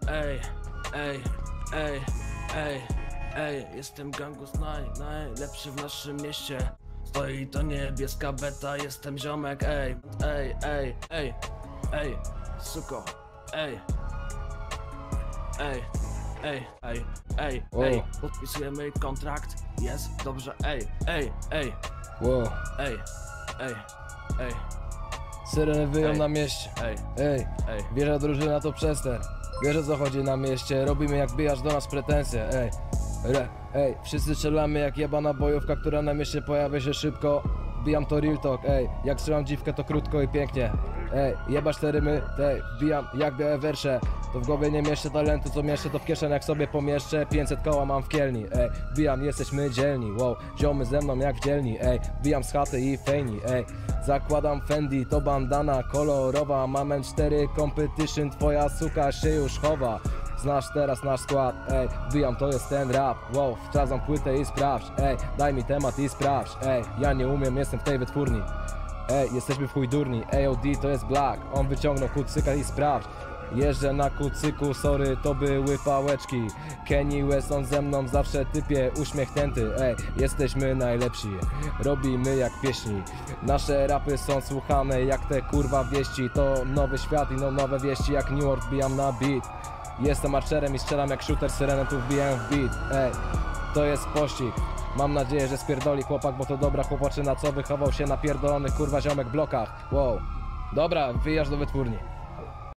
Ej, ej, ej, ej, ej, jestem gangus najlepszy w naszym mieście. Stoi to niebieska beta, jestem ziomek, ej, ej, ej, ej, ej, suko, ej, ej, ej, ej, ej, ej, podpisujemy kontrakt, jest dobrze, ej, ej, ej, ej, ej, ej. Syreny wyją na mieście. Ej, wieża drużyna to przester. Wiesz o co chodzi na mieście, robimy jak bijasz do nas pretensje. Wszyscy strzelamy jak jebana bojówka, która na mieście pojawia się szybko. Wbijam to real talk, jak strzelam dziwkę to krótko i pięknie. Jebasz te rymy, wbijam jak białe wersze. To w głowie nie mieszczę talentu, co mieszczę to w kieszeniach sobie pomieszczę. 500 koła mam w kielni, wbijam, jesteśmy dzielni, wow. Ziomy ze mną jak w dzielni, wbijam z chaty i fejni, zakładam Fendi, to bandana kolorowa. Mam N4 competition, twoja suka się już chowa. Znasz teraz nasz skład, wbijam, to jest ten rap, wow. Wczasam płytę i sprawdź, daj mi temat i sprawdź, ja nie umiem, jestem w tej wytwórni. Jesteśmy w chuj durni, AOD to jest Black, on wyciągnął kucyka i sprawdź. Jeżdżę na kucyku, sorry, to były pałeczki. Kanye West, on ze mną zawsze typie uśmiechnięty. Jesteśmy najlepsi, robimy jak pieśni. Nasze rapy są słuchane jak te kurwa wieści. To nowy świat i nowe wieści jak New York, wbijam na beat. Jestem archerem i strzelam jak shooter, syrenę tu wbijam w beat. To jest pościg. Mam nadzieję, że spierdoli chłopak, bo to dobra chłopaczyna, co wychował się na pierdolonych kurwa ziomek blokach. Wow. Dobra, wyjażdż do wytwórni.